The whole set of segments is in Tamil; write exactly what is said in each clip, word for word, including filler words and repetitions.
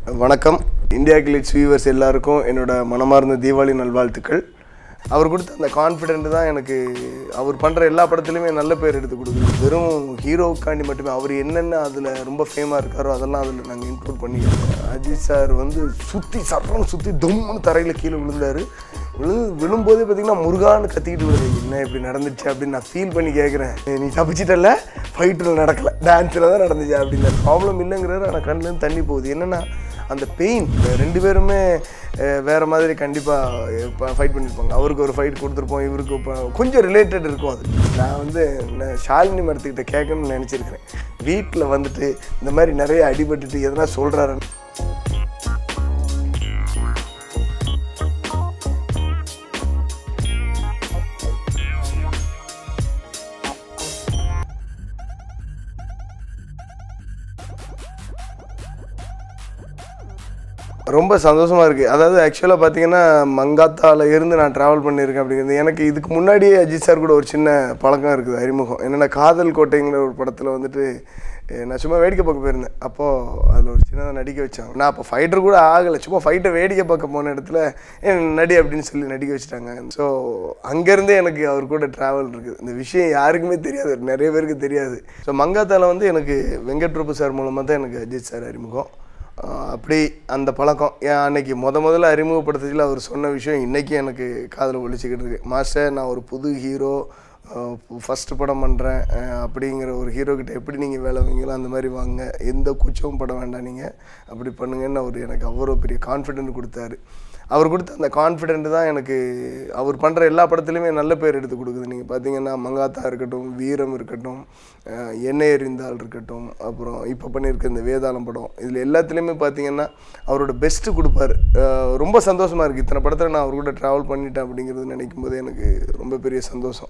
வணக்கம் இந்தியா கிளிட்ஸ் வியூவர்ஸ் எல்லாருக்கும் என்னோட மனமார்ந்த தீபாவளி நல்வாழ்த்துக்கள். அவர் கொடுத்த அந்த கான்ஃபிடென்ட் தான் எனக்கு அவர் பண்ணுற எல்லா படத்துலையுமே நல்ல பேர் எடுத்து கொடுக்குது. வெறும் ஹீரோவுக்காண்டி மட்டுமே அவர் என்னென்ன அதில் ரொம்ப ஃபேமாக இருக்காரோ அதெல்லாம் அதில் நாங்கள் இன்க்ளூட் பண்ணிக்கிறோம். அஜித் சார் வந்து சுற்றி சட்டம்னு சுற்றி தொம்முன்னு தரையில் கீழே விழுந்தார். விழு விழும்போதே பார்த்தீங்கன்னா முருகான்னு கத்திக்கிட்டு விழுது. என்ன இப்படி நடந்துச்சு அப்படின்னு நான் ஃபீல் பண்ணி கேட்குறேன். நீ தப்பிச்சிட்டல, ஃபைட்டில் நடக்கலை, டான்ஸில் தான் நடந்துச்சு அப்படின்னு. ப்ராப்ளம் இல்லைங்கிறது ஆனால் கண்ணிலேருந்து தண்ணி போகுது. என்னென்னா அந்த பெயின் ரெண்டு பேருமே வேறு மாதிரி கண்டிப்பாக ஃபைட் பண்ணியிருப்பாங்க. அவருக்கு ஒரு ஃபைட் கொடுத்துருப்போம், இவருக்கு கொஞ்சம் ரிலேட்டட் இருக்கும். அது நான் வந்து ஷாலினி மரத்துக்கிட்ட கேட்கணும்னு நினச்சிருக்கிறேன். வீட்டில் வந்துட்டு இந்த மாதிரி நிறைய அடிபட்டுட்டு எதனா சொல்கிறாரு. ரொம்ப சந்தோஷமாக இருக்குது. அதாவது ஆக்சுவலாக பார்த்தீங்கன்னா மங்காத்தாவில் இருந்து நான் ட்ராவல் பண்ணியிருக்கேன் அப்படிங்கிறது. எனக்கு இதுக்கு முன்னாடியே அஜித் சார் கூட ஒரு சின்ன பழக்கம் இருக்குது, அறிமுகம். என்னென்னா காதல் கோட்டைங்கிற ஒரு படத்தில் வந்துட்டு நான் சும்மா வேடிக்கை பார்க்க போயிருந்தேன். அப்போது அதில் ஒரு சின்னதாக நடிக்க வச்சாங்க. நான் அப்போ ஃபைட்டர் கூட ஆகலை, சும்மா ஃபைட்டை வேடிக்கை பார்க்க போன இடத்துல நடி அப்படின்னு சொல்லி நடிக்க வச்சுட்டாங்க. ஸோ அங்கேருந்தே எனக்கு அவர் கூட ட்ராவல் இருக்குது. இந்த விஷயம் யாருக்குமே தெரியாது, நிறைய பேருக்கு தெரியாது. ஸோ மங்காத்தாவில் வந்து எனக்கு வெங்கட் பிரபு சார் மூலமாக தான் எனக்கு அஜித் சார் அறிமுகம். அப்படி அந்த பழக்கம் அன்னைக்கு முத முதல்ல அறிமுகப்படுத்துறதுல அவர் சொன்ன விஷயம் இன்றைக்கி எனக்கு காதில் ஒழிச்சிக்கிட்டு இருக்கு. மாஸ்டர், நான் ஒரு புது ஹீரோ, ஃபஸ்ட்டு படம் பண்ணுறேன், அப்படிங்கிற ஒரு ஹீரோக்கிட்ட எப்படி நீங்கள் வேலை வைங்களோ அந்த மாதிரி வாங்க, எந்த கூச்சமும் பட வேண்டாம், நீங்கள் அப்படி பண்ணுங்கன்னு அவர் எனக்கு அவ்வளோ பெரிய கான்ஃபிடென்ட் கொடுத்தாரு. அவர் கொடுத்த அந்த கான்ஃபிடென்ட் தான் எனக்கு அவர் பண்ணுற எல்லா படத்துலையுமே நல்ல பேர் எடுத்து கொடுக்குது. நீங்கள் பார்த்தீங்கன்னா மங்காத்தா இருக்கட்டும், வீரம் இருக்கட்டும், எண்ணெய் எறிந்தால் இருக்கட்டும், அப்புறம் இப்போ பண்ணியிருக்க இந்த வேதாளம் படம், இதில் எல்லாத்துலேயுமே பார்த்தீங்கன்னா அவரோட பெஸ்ட்டு கொடுப்பார். ரொம்ப சந்தோஷமாக இருக்குது. இத்தனை படத்தில் நான் அவர் கூட ட்ராவல் பண்ணிட்டேன் அப்படிங்கிறது நினைக்கும் போது எனக்கு ரொம்ப பெரிய சந்தோஷம்.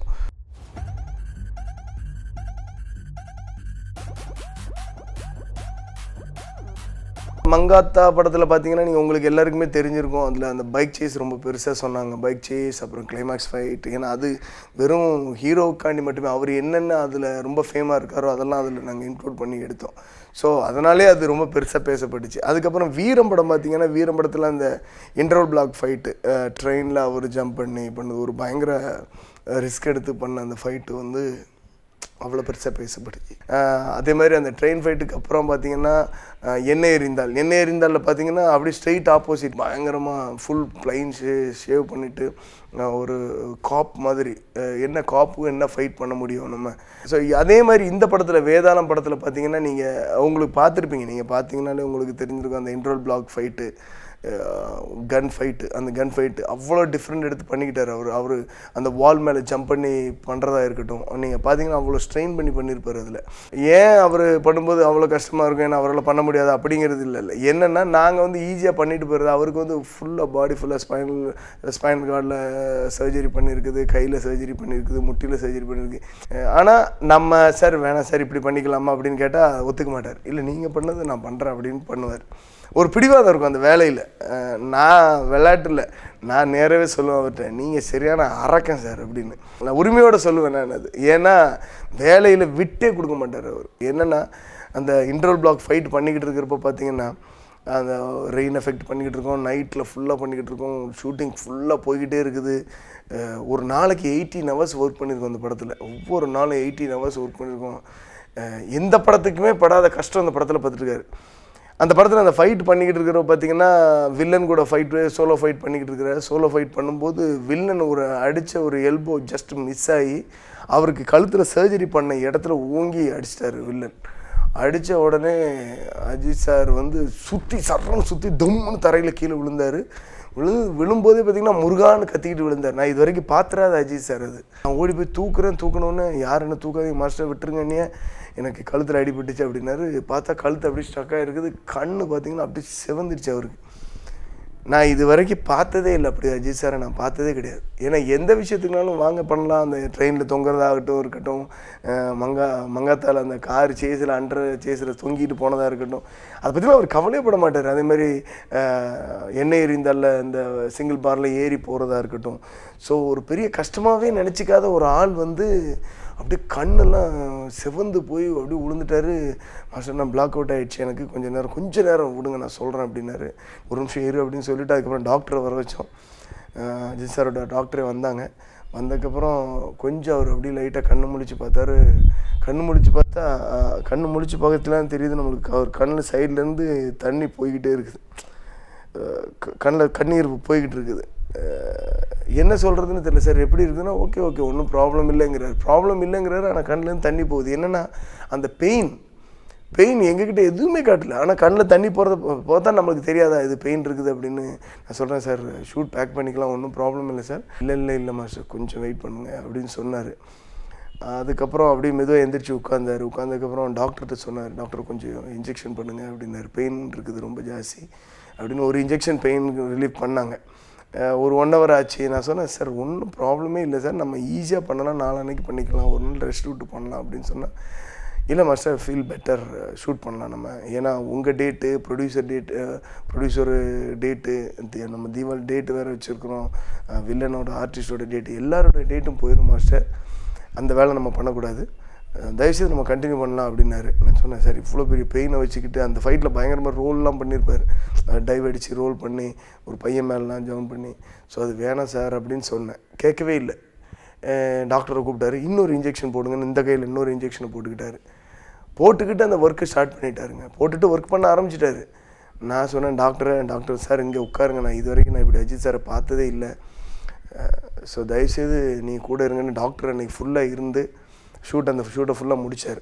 மங்காத்தா படத்தில் பார்த்தீங்கன்னா நீங்கள் உங்களுக்கு எல்லாருக்குமே தெரிஞ்சிருக்கும். அதில் அந்த பைக் சேஸ் ரொம்ப பெருசாக சொன்னாங்க. பைக் சேஸ், அப்புறம் கிளைமேக்ஸ் ஃபைட். ஏன்னா அது வெறும் ஹீரோவுக்காண்டி மட்டுமே அவர் என்னென்ன அதில் ரொம்ப ஃபேமாக இருக்காரோ அதெல்லாம் அதில் நாங்கள் இன்க்ளூட் பண்ணி எடுத்தோம். ஸோ அதனாலே அது ரொம்ப பெருசாக பேசப்பட்டுச்சு. அதுக்கப்புறம் வீரம் படம் பார்த்தீங்கன்னா வீரம் படத்தில் அந்த இன்டர்வல் பிளாக் ஃபைட்டு, ட்ரெயினில் அவர் ஜம்ப் பண்ணி பண்ணது ஒரு பயங்கர ரிஸ்க் எடுத்து பண்ண அந்த ஃபைட்டு வந்து அவ்வளோ பெருசாக பேசப்படுச்சு. அதே மாதிரி அந்த ட்ரெயின் ஃபைட்டுக்கு அப்புறம் பார்த்தீங்கன்னா எண்ணெய் எறிந்தால் எண்ணெய் எறிந்தாலில் பார்த்தீங்கன்னா அப்படியே ஸ்ட்ரெயிட் ஆப்போசிட் பயங்கரமாக ஃபுல் பிளைன் ஷே ஷேவ் பண்ணிவிட்டு ஒரு காப் மாதிரி, என்ன காப்பு என்ன ஃபைட் பண்ண முடியும் நம்ம. ஸோ அதே மாதிரி இந்த படத்தில் வேதாளம் படத்தில் பார்த்தீங்கன்னா நீங்கள் உங்களுக்கு பார்த்துருப்பீங்க, நீங்கள் பார்த்தீங்கன்னாலே உங்களுக்கு தெரிஞ்சிருக்கும் அந்த interval block fight, gun fight. அந்த கன் ஃபைட்டு அவ்வளோ டிஃப்ரெண்ட் எடுத்து பண்ணிக்கிட்டார் அவர். அவர் அந்த வால் மேலே ஜம்ப் பண்ணி பண்ணுறதா இருக்கட்டும், நீங்கள் பார்த்தீங்கன்னா அவ்வளோ ஸ்ட்ரெயின் பண்ணி பண்ணியிருப்பார். அதில் ஏன் அவர் பண்ணும்போது அவ்வளோ கஷ்டமாக இருக்கும், ஏன்னா அவரால் பண்ண முடியாது அப்படிங்கிறது இல்லை இல்லை என்னென்னா நாங்கள் வந்து ஈஸியாக பண்ணிட்டு போகிறது. அவருக்கு வந்து ஃபுல்லாக பாடி ஃபுல்லாக ஸ்பைனல் ஸ்பைனல் கார்டில் சர்ஜரி பண்ணியிருக்குது, கையில் சர்ஜரி பண்ணியிருக்குது, முட்டியில் சர்ஜரி பண்ணியிருக்கு. ஆனால் நம்ம சார் வேணாம் சார் இப்படி பண்ணிக்கலாமா அப்படின்னு கேட்டால் ஒத்துக்க மாட்டார். இல்லை நீங்கள் பண்ணது நான் பண்ணுறேன் அப்படின்னு பண்ணுவார். ஒரு பிடிவாதம் இருக்கும் அந்த வேலையில். நான் விளையாட்டில் நான் நேரவே சொல்லுவேன் அவர்கிட்ட, நீங்கள் சரியான அரக்கன் சார் அப்படின்னு நான் உரிமையோடு சொல்லுவேன் நான். அது ஏன்னா வேலையில் விட்டே கொடுக்க மாட்டார் அவர். என்னென்னா அந்த இன்டர்வல் பிளாக் ஃபைட் பண்ணிக்கிட்டு இருக்கிறப்போ பார்த்தீங்கன்னா அந்த ரெயின் எஃபெக்ட் பண்ணிக்கிட்டு இருக்கோம், நைட்டில் ஃபுல்லாக பண்ணிக்கிட்டு இருக்கோம், ஷூட்டிங் ஃபுல்லாக போய்கிட்டே இருக்குது. ஒரு நாளைக்கு எயிட்டீன் ஹவர்ஸ் ஒர்க் பண்ணியிருக்கோம் அந்த படத்தில். ஒவ்வொரு நாளும் எயிட்டீன் ஹவர்ஸ் ஒர்க் பண்ணியிருக்கோம். எந்த படத்துக்குமே படாத கஷ்டம் அந்த படத்தில் பார்த்துருக்காரு. அந்த படத்தில் அந்த ஃபைட் பண்ணிக்கிட்டு இருக்கிற பார்த்தீங்கன்னா வில்லன் கூட ஃபைட்டு, சோலோ ஃபைட் பண்ணிக்கிட்டு இருக்கிற சோலோ ஃபைட் பண்ணும்போது வில்லன் ஒரு அடித்த ஒரு எல்போ ஜஸ்ட் மிஸ் ஆகி அவருக்கு கழுத்தில் சர்ஜரி பண்ண இடத்துல ஓங்கி அடிச்சிட்டாரு வில்லன். அடித்த உடனே அஜித் சார் வந்து சுற்றி சட்டம்னு சுற்றி தொம்முன்னு தரையில் கீழே விழுந்தார். விழு விழும்போதே பார்த்தீங்கன்னா முருகான்னு கத்திக்கிட்டு விழுந்தார். நான் இது வரைக்கும் பார்த்துறாத அஜித் சார். அது நான் ஓடி போய் தூக்குறேன், தூக்கணுன்னு யார் என்ன தூக்காதீங்க மாஸ்டர் விட்டுருங்கன்னே, எனக்கு கழுத்தில் அடிபட்டுச்சு அப்படின்னாரு. பார்த்தா கழுத்து அப்படியே ஸ்டக்காக இருக்குது. கண் பார்த்தீங்கன்னா அப்படியே செவந்துடுச்சு அவருக்கு. நான் இது வரைக்கும் பார்த்ததே இல்லை அப்படி அஜித் சாரை நான் பார்த்ததே கிடையாது. ஏன்னா எந்த விஷயத்துக்குனாலும் வாங்க பண்ணலாம். அந்த ட்ரெயினில் தொங்குறதாகட்டும் இருக்கட்டும், மங்கா மங்காத்தால் அந்த கார் சேஸில் அண்டர் சேஸில் தொங்கிட்டு போனதாக இருக்கட்டும், அதை பற்றிலாம் அவர் கவலையப்பட மாட்டார். அதேமாதிரி எண்ணெய் எறிந்தால இந்த சிங்கிள் பாரில் ஏறி போகிறதா இருக்கட்டும். ஸோ ஒரு பெரிய கஷ்டமாகவே நினச்சிக்காத ஒரு ஆள் வந்து அப்படியே கண்ணெல்லாம் செவந்து போய் அப்படியே விழுந்துட்டாரு. மாஸ்டர் நான் பிளாக் அவுட் ஆகிடுச்சு, எனக்கு கொஞ்சம் நேரம் கொஞ்சம் நேரம் விடுங்க நான் சொல்கிறேன் அப்படின்னாரு. ஒரு நிமிஷம் ஏறு அப்படின்னு சொல்லிவிட்டு அதுக்கப்புறம் டாக்டரை வர வச்சோம். அஜித் சாரோட டாக்டரே வந்தாங்க. வந்ததுக்கப்புறம் கொஞ்சம் அவர் அப்படியே லைட்டாக கண்ணு முழிச்சு பார்த்தாரு. கண்ணு முழிச்சு பார்த்தா கண்ணு முழிச்சு பக்கத்துலாம் தெரியுது நம்மளுக்கு அவர் கண்ணில் சைட்லேருந்து தண்ணி போய்கிட்டே இருக்குது, கண்ணில் கண்ணீர் போய்கிட்டு இருக்குது. என்ன சொல்கிறதுன்னு தெரியல. சார் எப்படி இருக்குதுன்னா ஓகே ஓகே ஒன்றும் ப்ராப்ளம் இல்லைங்கிறார். ப்ராப்ளம் இல்லைங்கிறாரு, ஆனால் கண்ணிலேருந்து தண்ணி போகுது. என்னென்னா அந்த பெயின் பெயின் எங்ககிட்ட எதுவுமே காட்டல, ஆனால் கண்ணில் தண்ணி போகிறத பார்த்தா நம்மளுக்கு தெரியாதா இது பெயின் இருக்குது அப்படின்னு. நான் சொல்கிறேன் சார் ஷூட் பேக் பண்ணிக்கலாம், ஒன்றும் ப்ராப்ளம் இல்லை சார். இல்லை இல்லை இல்லை மாஸ்டர் கொஞ்சம் வெயிட் பண்ணுங்க அப்படின்னு சொன்னார். அதுக்கப்புறம் அப்படியே மெதுவாக எந்திரிச்சு உட்காந்தார். உட்காந்ததுக்கப்புறம் டாக்டர்கிட்ட சொன்னார், டாக்டர் கொஞ்சம் இன்ஜெக்ஷன் பண்ணுங்கள் அப்படின்னாரு. பெயின் இருக்குது ரொம்ப ஜாஸ்தி அப்படின்னு ஒரு இன்ஜெக்ஷன் பெயின் ரிலீஃப் பண்ணாங்க. ஒரு ஒன் ஹவர் ஆச்சு. நான் சொன்னேன் சார் ஒன்றும் ப்ராப்ளமே இல்லை சார், நம்ம ஈஸியாக பண்ணலாம், நாளான்னைக்கு பண்ணிக்கலாம், ஒரு நாள் ரெஸ்ட் விட்டு பண்ணலாம் அப்படின்னு சொன்னேன். இல்லை மாஸ்டர் ஃபீல் பெட்டர், ஷூட் பண்ணலாம் நம்ம, ஏன்னா உங்கள் date producer date producer date நம்ம தீபாவளி டேட்டு வேறு வச்சுருக்குறோம், வில்லனோட ஆர்டிஸ்டோட டேட்டு எல்லாரோட டேட்டும் போயிடும் மாஸ்டர், அந்த வேலை நம்ம பண்ணக்கூடாது, தயவுசெய்து நம்ம கண்டினியூ பண்ணலாம் அப்படின்னாரு. நான் சொன்னேன் சார் இவ்வளோ பெரிய பெயினை வச்சுக்கிட்டு அந்த ஃபைட்டில் பயங்கரமாக ரோல்லாம் பண்ணியிருப்பார், டைவ் அடித்து ரோல் பண்ணி ஒரு பையன் மேலாம் ஜம்ப் பண்ணி. ஸோ அது வேணாம் சார் அப்படின்னு சொன்னேன். கேட்கவே இல்லை. டாக்டரை கூப்பிட்டாரு, இன்னொரு இன்ஜெக்ஷன் போடுங்கன்னு இந்த கையில் இன்னொரு இன்ஜெக்ஷனை போட்டுக்கிட்டாரு. போட்டுக்கிட்டு அந்த ஒர்க்கை ஸ்டார்ட் பண்ணிட்டாருங்க. போட்டுட்டு ஒர்க் பண்ண ஆரம்பிச்சிட்டாரு. நான் சொன்னேன் டாக்டரை டாக்டர் சார் இங்கே உட்காருங்க, நான் இது வரைக்கும் நான் இப்படி அஜித் சாரை பார்த்ததே இல்லை, ஸோ தயவுசெய்து நீ கூட இருங்கன்னு டாக்டர் அன்றைக்கி ஃபுல்லாக இருந்து ஷூட் அந்த ஷூட்டை ஃபுல்லாக முடித்தார்.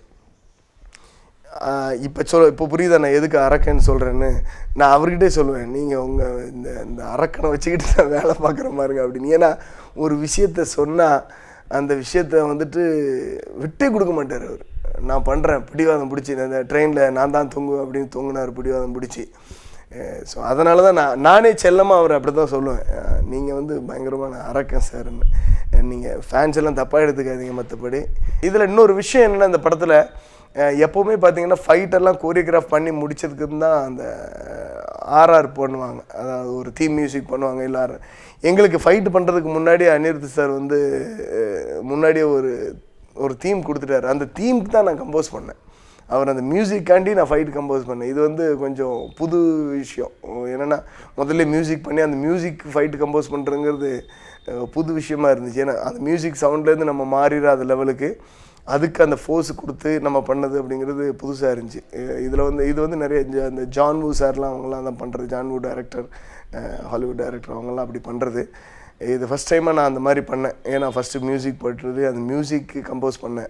இப்போ சொல் இப்போ புரியுதா நான் எதுக்கு அரக்கன்னு சொல்கிறேன்னு. நான் அவர்கிட்டே சொல்லுவேன், நீங்கள் உங்கள் இந்த இந்த அரக்கனை வச்சுக்கிட்டு நான் வேலை பார்க்குற மாதிரிங்க அப்படின்னு. ஏன்னா ஒரு விஷயத்த சொன்னால் அந்த விஷயத்த வந்துட்டு விட்டே கொடுக்க மாட்டார் அவர். நான் பண்ணுறேன் பிடிவாதம் பிடிச்சி, அந்த ட்ரெயினில் நான் தான் தொங்குவேன் அப்படின்னு தொங்குனார் பிடிவாதம் பிடிச்சி. ஸோ அதனால தான் நான் நானே செல்லமாக அவர் அப்படி தான் சொல்லுவேன், நீங்கள் வந்து பயங்கரமான அரக்கன் சார்ன்னு. நீங்கள் ஃபேன்ஸ் எல்லாம் தப்பாக எடுத்துக்காதீங்க. மற்றபடி இதில் இன்னொரு விஷயம் என்னென்னா, இந்த படத்தில் எப்போவுமே பார்த்தீங்கன்னா ஃபைட்டெல்லாம் கோரியோகிராஃப் பண்ணி முடிச்சதுக்கு தான் அந்த ஆர்ஆர் பண்ணுவாங்க, அதாவது ஒரு தீம் மியூசிக் பண்ணுவாங்க எல்லோரும். எங்களுக்கு ஃபைட்டு பண்ணுறதுக்கு முன்னாடியே அனிருத் சார் வந்து முன்னாடியே ஒரு ஒரு தீம் கொடுத்துட்டார். அந்த தீமுக்கு தான் நான் கம்போஸ் பண்ணேன். அவர் அந்த மியூசிக்காண்டி நான் ஃபைட் கம்போஸ் பண்ணேன். இது வந்து கொஞ்சம் புது விஷயம். என்னென்னா முதல்ல மியூசிக் பண்ணி அந்த மியூசிக் ஃபைட்டு கம்போஸ் பண்ணுறதுங்கிறது புது விஷயமா இருந்துச்சு. ஏன்னா அந்த மியூசிக் சவுண்ட்லேருந்து நம்ம மாறிடாத லெவலுக்கு அதுக்கு அந்த ஃபோர்ஸ் கொடுத்து நம்ம பண்ணது அப்படிங்கிறது புதுசாக இருந்துச்சு. இதில் வந்து இது வந்து நிறைய இந்த ஜான்வூ சார்லாம் அவங்களாம் தான் பண்ணுறது, ஜான்வூ டைரக்டர், ஹாலிவுட் டைரக்டர் அவங்கெல்லாம் அப்படி பண்ணுறது. இது ஃபஸ்ட் டைமாக நான் அந்த மாதிரி பண்ணேன். ஏன்னா ஃபஸ்ட்டு மியூசிக் போட்டுறது, அந்த மியூசிக்கு கம்போஸ் பண்ணேன்.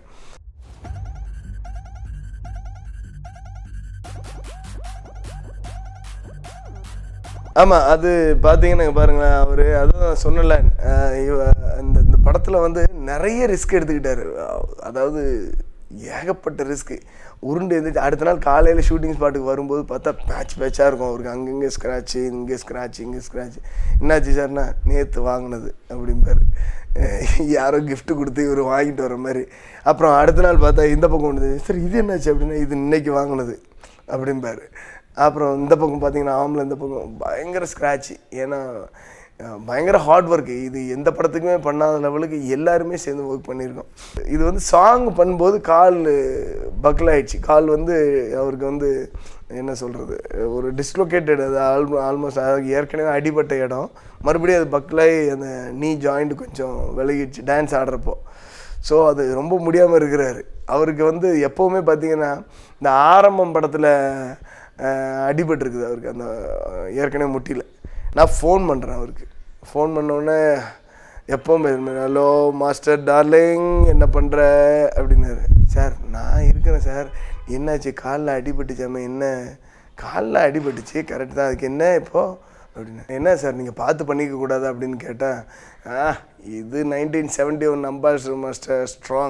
ஆமாம், அது பார்த்தீங்கன்னா பாருங்களேன், அவர் அதுதான் சொன்னல, இந்த இந்த படத்தில் வந்து நிறைய ரிஸ்க் எடுத்துக்கிட்டார். அதாவது ஏகப்பட்ட ரிஸ்க்கு. உருண்டு எழுந்திரிச்சு அடுத்த நாள் காலையில் ஷூட்டிங் ஸ்பாட்டுக்கு வரும்போது பார்த்தா பேட்ச் பேட்சாக இருக்கும் அவருக்கு. அங்கங்கே ஸ்க்ராட்சு, இங்கே ஸ்க்ராட்சு, இங்கே ஸ்க்ராட்சு. என்னாச்சு சார்னா நேற்று வாங்கினது அப்படிம்பார். யாரோ கிஃப்ட்டு கொடுத்து இவர் வாங்கிட்டு வர மாதிரி. அப்புறம் அடுத்த நாள் பார்த்தா இந்த பக்கம் ஒன்று, சார் இது என்னாச்சு அப்படின்னா இது இன்னைக்கு வாங்கினது அப்படிம்பார். அப்புறம் இந்த பக்கம் பார்த்தீங்கன்னா ஆமில் இந்த பக்கம் பயங்கர ஸ்க்ராட்சு. ஏன்னா பயங்கர ஹார்ட் ஒர்க்கு. இது எந்த படத்துக்குமே பண்ணாத லெவலுக்கு எல்லாருமே சேர்ந்து ஒர்க் பண்ணியிருக்கோம். இது வந்து சாங் பண்ணும்போது கால் பக்கில் ஆகிடுச்சு. கால் வந்து அவருக்கு வந்து என்ன சொல்கிறது, ஒரு டிஸ்லொகேட்டட், அது ஆல் ஆல்மோஸ்ட் அதுக்கு ஏற்கனவே அடிபட்ட இடம், மறுபடியும் அது பக்கிலாகி அந்த நீ ஜாயிண்ட் கொஞ்சம் விலகிடுச்சு டான்ஸ் ஆடுறப்போ. ஸோ அது ரொம்ப முடியாமல் இருக்கிறாரு. அவருக்கு வந்து எப்போவுமே பார்த்திங்கன்னா இந்த ஆரம்பம் படத்தில் அடிபட்டுருக்குது அவருக்கு, அந்த ஏற்கனவே முட்டியில். நான் ஃபோன் பண்ணுறேன் அவருக்கு. ஃபோன் பண்ணோடனே எப்போவுமே ஹலோ மாஸ்டர் டார்லிங் என்ன பண்ணுற அப்படின்னாரு. சார் நான் இருக்கிறேன் சார், என்னாச்சு காலில் அடிபட்டுச்சாமே, என்ன காலில் அடிபட்டுச்சு கரெக்டு தான், அதுக்கு என்ன இப்போது அப்படின்னு. என்ன சார் நீங்கள் பார்த்து பண்ணிக்க கூடாது அப்படின்னு கேட்டால், ஆ இது nineteen seventy one ambassador master strong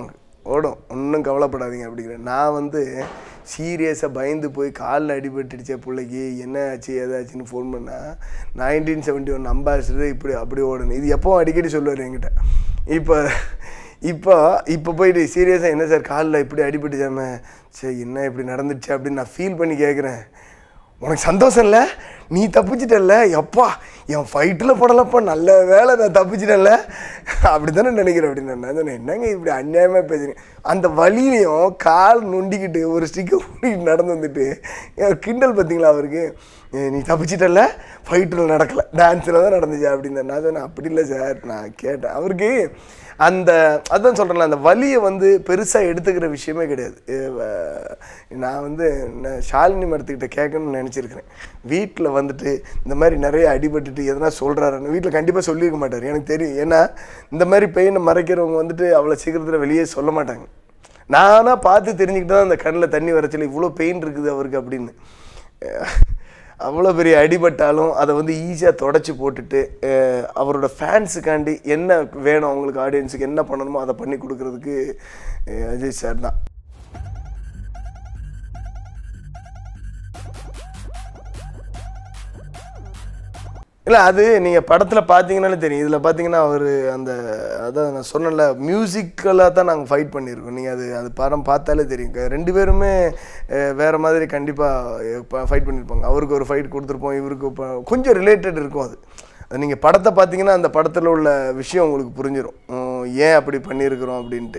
ஓடும் ஒன்றும் கவலைப்படாதீங்க அப்படிங்கிறேன். நான் வந்து சீரியஸாக பயந்து போய் காலில் அடிபட்டுடுச்சே பிள்ளைக்கு என்ன ஆச்சு ஏதாச்சுன்னு ஃபோன் பண்ணால் நைன்டீன் செவன்ட்டி ஒன் அம்பாசிடர் இப்படி அப்படி ஓடணும். இது எப்போவும் அடிக்கடி சொல்லுவார் என்கிட்ட. இப்போ இப்போ இப்போ போயிட்டு சீரியஸாக என்ன சார் காலில் இப்படி அடிபட்டுச்சாம, சரி என்ன இப்படி நடந்துச்சு அப்படின்னு நான் ஃபீல் பண்ணி கேட்குறேன். உனக்கு சந்தோஷம் இல்லை, நீ தப்பிச்சிட்டல்ல, எப்பா என் ஃபைட்டில் படலப்பா நல்ல வேலை நான் தப்பிச்சிட்டேன்ல அப்படி தானே நினைக்கிறேன் அப்படின்னு. நான் சொன்னேன் என்னங்க இப்படி அநியாயமாக பேசுகிறேன். அந்த வலியிலையும் கால் நொண்டிக்கிட்டு ஒரு ஸ்டிக்கை ஓடிக்கிட்டு நடந்து வந்துட்டு கிண்டல் பார்த்தீங்களா அவருக்கு, நீ தப்பிச்சிட்டல்ல ஃபைட்டில் நடக்கலை டான்ஸில் தான் நடந்துச்சு அப்படின்னு. நான் சொன்னேன் அப்படி இல்லை சார், நான் கேட்டேன் அவருக்கு அந்த அதுதான் சொல்கிறேன்ல, அந்த வலியை வந்து பெருசாக எடுத்துக்கிற விஷயமே கிடையாது. நான் வந்து ஷாலினி மரத்துக்கிட்ட கேட்கணும்னு நினச்சிருக்கிறேன். வீட்டில் வந்துட்டு இந்த மாதிரி நிறைய அடிபட்டுட்டு எதனா சொல்கிறாருன்னு வீட்டில் கண்டிப்பாக சொல்லியிருக்க மாட்டார் எனக்கு தெரியும். ஏன்னா இந்த மாதிரி பெயினை மறைக்கிறவங்க வந்துட்டு அவ்வளோ சீக்கிரத்தில் வெளியே சொல்ல மாட்டாங்க. நானாக பார்த்து தெரிஞ்சுக்கிட்டு தான் அந்த கண்ணில் தண்ணி வரச்சல இவ்வளோ பெயின் இருக்குது அவருக்கு அப்படின்னு. அவ்வளோ பெரிய அடிபட்டாலும் அதை வந்து ஈஸியாக தொடச்சி போட்டுட்டு அவரோட ஃபேன்ஸுக்காண்டி என்ன வேணும் அவங்களுக்கு ஆடியன்ஸுக்கு என்ன பண்ணணுமோ அதை பண்ணி கொடுக்குறதுக்கு அஜித் சார் தான். இல்லை அது நீங்கள் படத்தில் பார்த்தீங்கன்னாலே தெரியும். இதில் பார்த்தீங்கன்னா அவர் அந்த அதான் நான் சொன்னல மியூசிக்கலாக தான் நாங்கள் ஃபைட் பண்ணியிருக்கோம். நீங்கள் அது அது படம் பார்த்தாலே தெரியும். ரெண்டு பேருமே வேறு மாதிரி கண்டிப்பாக ஃபைட் பண்ணியிருப்பாங்க. அவருக்கு ஒரு ஃபைட் கொடுத்துருப்போம், இவருக்கு கொஞ்சம் ரிலேட்டட் இருக்கும். அது அது நீங்கள் படத்தை பார்த்தீங்கன்னா அந்த படத்தில் உள்ள விஷயம் உங்களுக்கு புரிஞ்சிடும், ஏன் அப்படி பண்ணியிருக்கிறோம் அப்படின்ட்டு.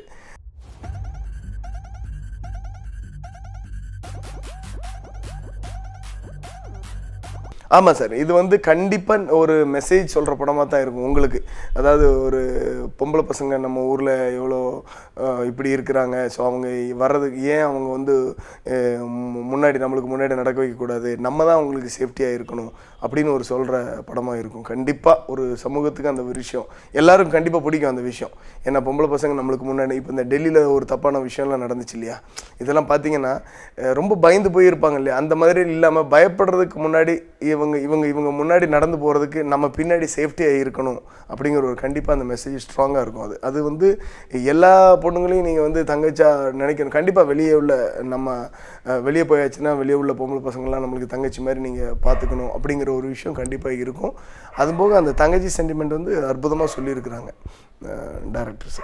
ஆமாம் சார், இது வந்து கண்டிப்பாக ஒரு மெசேஜ் சொல்கிற படமாக தான் இருக்கும் உங்களுக்கு. அதாவது ஒரு பொம்பளை பசங்க நம்ம ஊரில் எவ்வளோ இப்படி இருக்கிறாங்க, ஸோ அவங்க வர்றதுக்கு ஏன் அவங்க வந்து முன்னாடி நம்மளுக்கு முன்னாடி நடக்க வைக்கக்கூடாது, நம்ம தான் அவங்களுக்கு சேஃப்டியாக இருக்கணும் அப்படின்னு ஒரு சொல்கிற படமாக இருக்கும். கண்டிப்பாக ஒரு சமூகத்துக்கு அந்த ஒரு விஷயம் எல்லாருக்கும் கண்டிப்பாக பிடிக்கும் அந்த விஷயம். ஏன்னா பொம்பளை பசங்க நம்மளுக்கு முன்னாடி இப்போ இந்த டெல்லியில் ஒரு தப்பான விஷயம்லாம் நடந்துச்சு இல்லையா, இதெல்லாம் பார்த்தீங்கன்னா ரொம்ப பயந்து போயிருப்பாங்க இல்லையா, அந்த மாதிரி இல்லாமல் பயப்படுறதுக்கு முன்னாடி இவங்க இவங்க இவங்க முன்னாடி நடந்து போகிறதுக்கு நம்ம பின்னாடி சேஃப்டியாக இருக்கணும் அப்படிங்கிற ஒரு கண்டிப்பாக அந்த மெசேஜ் ஸ்ட்ராங்காக இருக்கும். அது அது வந்து எல்லா பொண்ணுங்களையும் நீங்கள் வந்து தங்கச்சா நினைக்கணும். கண்டிப்பாக வெளியே உள்ள நம்ம வெளியே போயாச்சுன்னா வெளியே உள்ள பொம்பளை பசங்கள்லாம் நம்மளுக்கு தங்கச்சி மாதிரி நீங்கள் பார்த்துக்கணும் அப்படிங்கிற ஒரு விஷயம் கண்டிப்பாக இருக்கும். அதுபோக அந்த தங்கச்சி சென்டிமெண்ட் வந்து அற்புதமாக சொல்லியிருக்கிறாங்க டைரக்டர்ஸ்.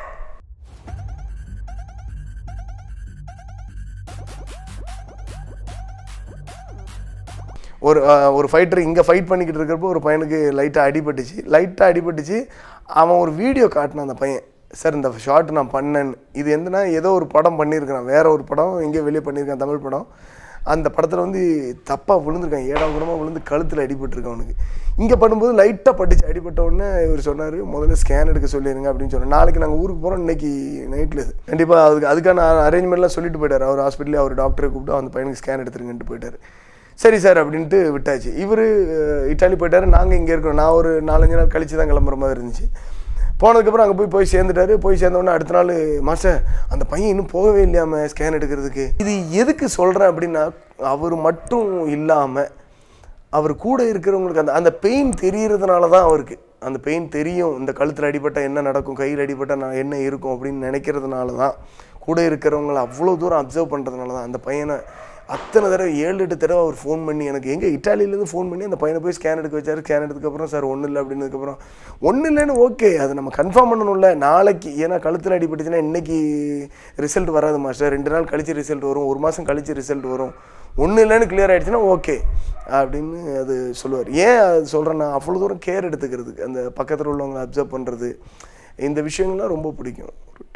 ஒரு ஒரு ஃபைட்டர் இங்கே ஃபைட் பண்ணிக்கிட்டு இருக்கிறப்போ ஒரு பையனுக்கு லைட்டாக அடிபட்டுச்சு லைட்டாக அடிபட்டுச்சு அவன் ஒரு வீடியோ காட்டினான் அந்த பையன், சார் இந்த ஷார்ட் நான் பண்ணேன்னு. இது எந்தனா ஏதோ ஒரு படம் பண்ணியிருக்கான், வேறு ஒரு படம் எங்கேயோ வெளியே பண்ணியிருக்கான், தமிழ் படம். அந்த படத்தில் வந்து தப்பாக விழுந்திருக்கான், ஏழாம் குடமாக விழுந்து கழுத்தில் அடிபட்டுருக்கான் அவனுக்கு. இங்கே பண்ணும்போது லைட்டாக பட்டுச்சு, அடிபட்ட உடனே இவர் சொன்னார் முதல்ல ஸ்கேன் எடுக்க சொல்லிடுங்க அப்படின்னு சொன்னார். நாளைக்கு நாங்கள் ஊருக்கு போகிறோம், இன்றைக்கி நைட்டில் கண்டிப்பாக அதுக்கு அதுக்கான அரேஞ்ச்மெண்ட்லாம் சொல்லிட்டு போயிட்டார். அவர் ஹாஸ்பிட்டலே அவர் டாக்டரை கூப்பிட்டு அந்த பையனுக்கு ஸ்கேன் எடுத்துருங்கன்ட்டு போயிட்டார். சரி சார் அப்படின்ட்டு விட்டாச்சு. இவர் இட்டாலி போயிட்டார், நாங்கள் இங்கே இருக்கிறோம். நான் ஒரு நாலஞ்சு நாள் கழித்து தான் கிளம்புற மாதிரி இருந்துச்சு. போனதுக்கப்புறம் அங்கே போய் போய் சேர்ந்துட்டாரு. போய் சேர்ந்தோடனே அடுத்த நாள் மாஸ்டர் அந்த பையன் இன்னும் போகவே இல்லையாமல் ஸ்கேன் எடுக்கிறதுக்கு. இது எதுக்கு சொல்கிறேன் அப்படின்னா, அவர் மட்டும் இல்லாமல் அவர் கூட இருக்கிறவங்களுக்கு அந்த அந்த பெயின் தெரிகிறதுனால தான் அவருக்கு அந்த பெயின் தெரியும். இந்த கழுத்தில் அடிபட்டால் என்ன நடக்கும், கையில் அடிபட்டால் நான் என்ன இருக்கும் அப்படின்னு நினைக்கிறதுனால தான், கூட இருக்கிறவங்களை அவ்வளோ தூரம் அப்சர்வ் பண்ணுறதுனால தான் அந்த பையனை அத்தனை தடவை ஏழு எட்டு தடவை அவர் ஃபோன் பண்ணி எனக்கு எங்கே இட்டாலியிலேருந்து ஃபோன் பண்ணி அந்த பையனை போய் ஸ்கேன் எடுக்க வச்சார். ஸ்கேன் எடுத்ததுக்கப்புறம் சார் ஒன்றும் இல்லை அப்படின்னதுக்கப்புறம் ஒன்றும் இல்லைன்னு ஓகே, அதை நம்ம கன்ஃபார்ம் பண்ணணும்ல நாளைக்கு. ஏன்னா கழுத்தில் அடிபட்டுச்சுன்னா இன்றைக்கி ரிசல்ட் வராது மாஸ்டர், ரெண்டு நாள் கழித்து ரிசல்ட் வரும், ஒரு மாதம் கழித்து ரிசல்ட் வரும், ஒன்றும் இல்லைன்னு கிளியர் ஆகிடுச்சுன்னா ஓகே அப்படின்னு அது சொல்லுவார். ஏன் அது சொல்கிறேன்னா அவ்வளோ தூரம் கேர் எடுத்துக்கிறதுக்கு, அந்த பக்கத்தில் உள்ளவங்களை அப்சர்வ் பண்ணுறது, இந்த விஷயங்கள்லாம் ரொம்ப பிடிக்கும்.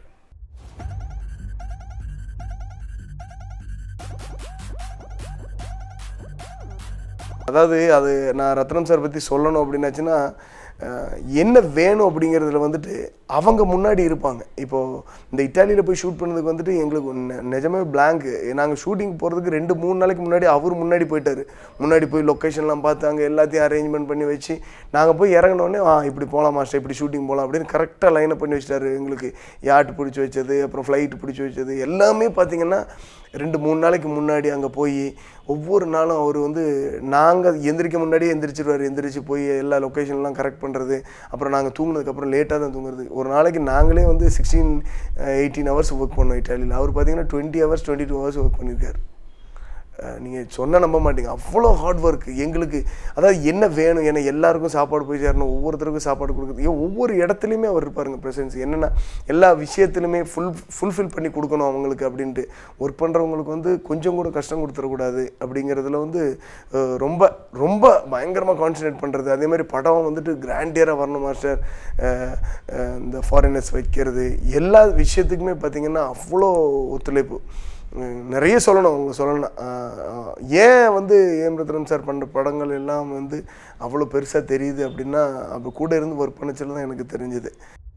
அதாவது அது நான் ரத்னம் சார் பற்றி சொல்லணும் அப்படின்னாச்சுன்னா, என்ன வேணும் அப்படிங்கிறதுல வந்துட்டு அவங்க முன்னாடி இருப்பாங்க. இப்போது இந்த இட்டாலியில் போய் ஷூட் பண்ணதுக்கு வந்துட்டு எங்களுக்கு நிஜமே பிளாங்கு. நாங்கள் ஷூட்டிங் போகிறதுக்கு ரெண்டு மூணு நாளைக்கு முன்னாடி அவர் முன்னாடி போயிட்டார். முன்னாடி போய் லொக்கேஷன்லாம் பார்த்து அங்கே எல்லாத்தையும் அரேஞ்ச்மெண்ட் பண்ணி வச்சு நாங்கள் போய் இறங்கினோடனே ஆ இப்படி போகலாம் மாஸ்டர், இப்படி ஷூட்டிங் போகலாம் அப்படின்னு கரெக்டாக லைனை பண்ணி வச்சிட்டாரு. எங்களுக்கு யார்ட் பிடிச்சி வச்சது, அப்புறம் ஃப்ளைட்டு பிடிச்சி வச்சது எல்லாமே பார்த்திங்கன்னா ரெண்டு மூணு நாளைக்கு முன்னாடி அங்கே போய் ஒவ்வொரு நாளும் அவர் வந்து நாங்கள் எந்திரிக்க முன்னாடியே எந்திரிச்சிடுவார். எந்திரிச்சு போய் எல்லா லொக்கேஷன்லாம் கரெக்ட் பண்ணுறது, அப்புறம் நாங்கள் தூங்கினதுக்கப்புறம் லேட்டாக தான் தூங்குறது. ஒரு நாளைக்கு நாங்களே வந்து சிக்ஸ்டீன் எயிட்டீன் ஹவர்ஸ் ஒர்க் பண்ணோம் இட்டாலியில். அவர் பார்த்தீங்கன்னா twenty hours twenty two hours work பண்ணியிருக்காரு. நீங்கள் சொன்னால் நம்ப மாட்டீங்க, அவ்வளோ ஹார்ட் ஒர்க் எங்களுக்கு. அதாவது என்ன வேணும், ஏன்னா எல்லாருக்கும் சாப்பாடு போய் சேரணும், ஒவ்வொருத்தருக்கும் சாப்பாடு கொடுக்குறது, ஏன் ஒவ்வொரு இடத்துலையுமே அவர் இருப்பாருங்க ப்ரெசன்ஸ். என்னென்னா எல்லா விஷயத்துலையுமே ஃபுல் ஃபுல்ஃபில் பண்ணி கொடுக்கணும் அவங்களுக்கு அப்படின்ட்டு. ஒர்க் பண்ணுறவங்களுக்கு வந்து கொஞ்சம் கூட கஷ்டம் கொடுத்துடக்கூடாது அப்படிங்கிறதுல வந்து ரொம்ப ரொம்ப பயங்கரமாக கான்சன்ட்ரேட் பண்ணுறது. அதேமாதிரி படம் வந்துட்டு கிராண்டியராக வரணும் மாஸ்டர், இந்த ஃபாரினர்ஸ் வைக்கிறது, எல்லா விஷயத்துக்குமே பார்த்திங்கன்னா அவ்வளோ ஒத்துழைப்பு. நிறைய சொல்லணும் அவங்க சொல்லணும். ஏன் வந்து ஏம் ரத்னம் சார் பண்ணுற படங்கள் எல்லாம் வந்து அவ்வளோ பெருசாக தெரியுது அப்படின்னா, அப்போ கூட இருந்து ஒர்க் பண்ணச்சல தான் எனக்கு தெரிஞ்சுது.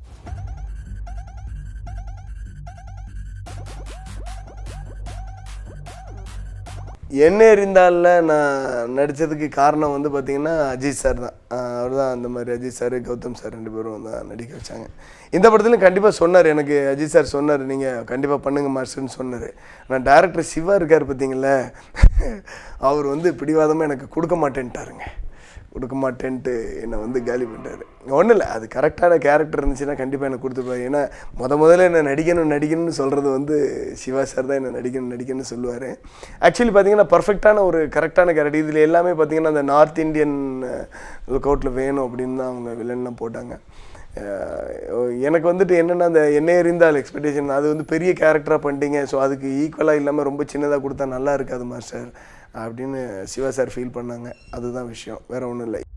என்ன இருந்தால நான் நடித்ததுக்கு காரணம் வந்து பார்த்திங்கன்னா அஜித் சார் தான். அவர் தான் அந்த மாதிரி அஜித் சார் கௌதம் சார் ரெண்டு பேரும் தான் நடிக்க வச்சாங்க. இந்த படத்துலையும் கண்டிப்பாக சொன்னார் எனக்கு, அஜித் சார் சொன்னார் நீங்கள் கண்டிப்பாக பண்ணுங்க மாஸ்டர்னு சொன்னார். நான் டேரக்டர் சிவா இருக்கார் பார்த்தீங்களா, அவர் வந்து பிடிவாதமாக எனக்கு கொடுக்க மாட்டேன்ட்டாருங்க. கொடுக்க மாட்டேன்ட்டு என்னை வந்து காலி பண்ணிட்டாரு. ஒன்றும் இல்லை, அது கரெக்டான கேரக்டர் இருந்துச்சுன்னா கண்டிப்பாக எனக்கு கொடுத்துருப்பாரு. ஏன்னா முத முதல்ல என்ன நடிக்கணும் நடிக்கணும்னு சொல்கிறது வந்து சிவா சார் தான் என்ன நடிக்கணும் நடிக்கணும்னு சொல்லுவார். ஆக்சுவலி பார்த்தீங்கன்னா பர்ஃபெக்டான ஒரு கரெக்டான கேரக்டர். இதில் எல்லாமே பார்த்தீங்கன்னா அந்த நார்த் இந்தியன் லுக் அவுட்டில் வேணும் அப்படின்னு தான் அவங்க வில்லன்லாம் போட்டாங்க. எனக்கு வந்துட்டு என்னென்னா அந்த என்ன எறிந்தால் எக்ஸ்பெக்டேஷன் அது வந்து பெரிய கேரக்டராக பண்ணிட்டீங்க, ஸோ அதுக்கு ஈக்குவலாக இல்லாமல் ரொம்ப சின்னதாக கொடுத்தா நல்லா இருக்காது மாஸ்டர் அப்படின்னு சிவா சார் ஃபீல் பண்ணாங்க. அதுதான் விஷயம், வேற ஒன்றும் இல்லை.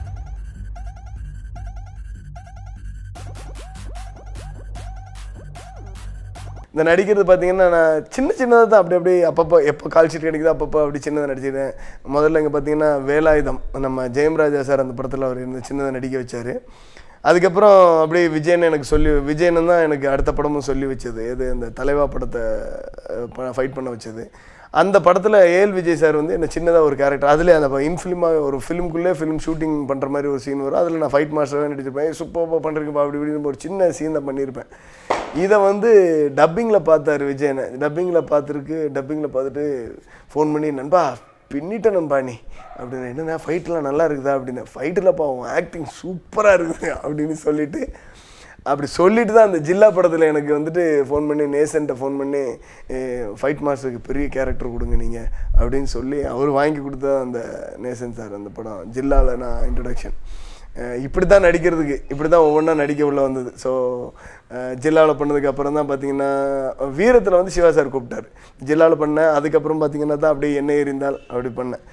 இந்த நடிக்கிறது பார்த்தீங்கன்னா நான் சின்ன சின்னதாக தான் அப்படி அப்படியே அப்பப்போ எப்போ கால் ஷீட் கிடைக்குதோ அப்பப்போ அப்படி சின்னதாக நடிச்சிட்டேன். முதல்ல இங்கே பார்த்தீங்கன்னா வேலாயுதம் நம்ம ஜெயம்ராஜா சார் அந்த படத்தில் அவர் இருந்து சின்னதாக நடிக்க வச்சார். அதுக்கப்புறம் அப்படியே விஜயன் எனக்கு சொல்லி விஜயன் தான் எனக்கு அடுத்த படமும் சொல்லி வச்சது, எது அந்த தலைவா படத்தை ஃபைட் பண்ண வச்சது. அந்த படத்தில் ஏஎல் விஜய் சார் வந்து என்ன சின்னதாக ஒரு கேரக்டர், அதில் அந்த இன்ஃபிலிமாக ஒரு ஃபிலிம்குள்ளே ஃபிலிம் ஷூட்டிங் பண்ணுற மாதிரி ஒரு சீன் வரும். அதில் நான் ஃபைட் மாஸ்டராக நடிச்சிருப்பேன். சூப்பராக பண்ணுறீங்கப்பா அப்படி இப்படின்னு ஒரு சின்ன சீன் தான் பண்ணியிருப்பேன். இதை வந்து டப்பிங்கில் பார்த்தார் விஜயனை. டப்பிங்கில் பார்த்துருக்கு. டப்பிங்கில் பார்த்துட்டு ஃபோன் பண்ணி நண்பா பின்னிட்டேன் நண்பா நீ அப்படின்னு. என்னென்னா ஃபைட்டெலாம் நல்லா இருக்குதா அப்படின்னு. ஃபைட்டில் பாவம் ஆக்டிங் சூப்பராக இருக்குது அப்படின்னு சொல்லிவிட்டு அப்படி சொல்லிட்டு தான் அந்த ஜில்லா படத்தில் எனக்கு வந்துட்டு ஃபோன் பண்ணி நேசன்ட்ட ஃபோன் பண்ணி ஃபைட் மாஸ்டருக்கு பெரிய கேரக்டர் கொடுங்க நீங்கள் அப்படின்னு சொல்லி அவர் வாங்கி கொடுத்தா அந்த நேசன் சார் அந்த படம் ஜில்லாவில் நான் இன்ட்ரடக்ஷன். இப்படி தான் நடிக்கிறதுக்கு இப்படி தான் ஒவ்வொன்றா நடிக்க உள்ள வந்தது. ஸோ ஜில்லாவில் பண்ணதுக்கு அப்புறம் தான் பார்த்தீங்கன்னா வீரத்தில் வந்து சிவா சார் கூப்பிட்டார். ஜில்லாவில் பண்ணேன். அதுக்கப்புறம் பார்த்தீங்கன்னா தான் அப்படியே என்ன எறிந்தால் அப்படி பண்ணேன்.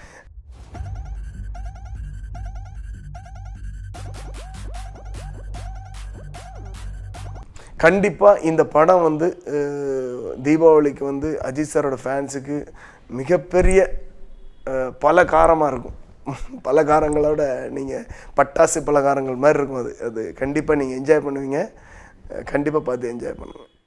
கண்டிப்பாக இந்த படம் வந்து தீபாவளிக்கு வந்து அஜித் சாரோட ஃபேன்ஸுக்கு மிகப்பெரிய பலகாரமாக இருக்கும். பலகாரங்களோட நீங்கள் பட்டாசு பலகாரங்கள் மாதிரி இருக்கும். அது அது கண்டிப்பாக நீங்கள் என்ஜாய் பண்ணுவீங்க. கண்டிப்பாக பார்த்து என்ஜாய் பண்ணுங்கள்.